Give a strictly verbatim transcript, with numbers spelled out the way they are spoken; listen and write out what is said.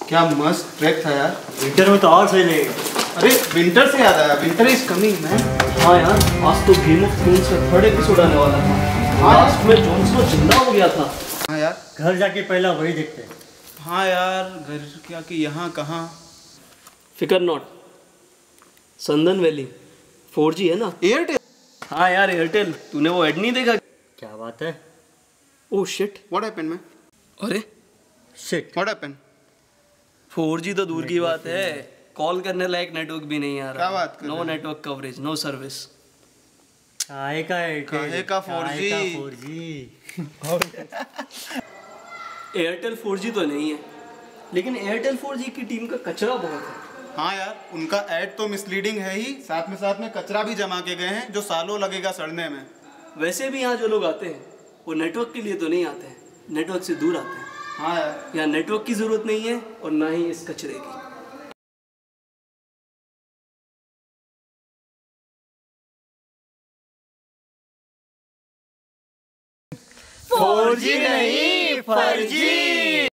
क्या मस्त ट्रैक था यार। विंटर में तो और सही रहेगा। अरे विंटर से याद आया, विंटर इज कमिंग मैन। हाँ यार, आज तो गेम ऑफ थ्रोन्स का थर्ड एपिसोड आने वाला था। हाँ लास्ट में जॉन स्नो जिंदा हो गया था। हाँ यार। घर जाके पहला वही देखते हैं। हाँ यार, घर क्या कि यहाँ कहाँ। फिकर नॉट, संदन वैली फोर जी है ना। एयरटेल। हाँ यार एयरटेल, तूने वो एड नहीं देखा? क्या बात है? Oh shit. What happened man? अरे shit. What happened? Four G तो दूर की बात है, कॉल करने लायक नेटवर्क भी नहीं आ रहा। क्या बात कर नो रहे हैं? Network coverage, no service. काहे का एयरटेल? काहे का फोर जी? काहे का four G? Airtel four G तो नहीं है, लेकिन एयरटेल फोर जी की टीम का कचरा बहुत है। हाँ यार, उनका ऐड तो मिसलीडिंग है ही, साथ में साथ में कचरा भी जमा के गए हैं जो सालों लगेगा सड़ने में। वैसे भी यहाँ जो लोग आते हैं वो नेटवर्क के लिए तो नहीं आते हैं, नेटवर्क से दूर आते हैं। हाँ यार। यहाँ नेटवर्क की जरूरत नहीं है और ना ही इस कचरे की। फोर जी नहीं, फर्जी।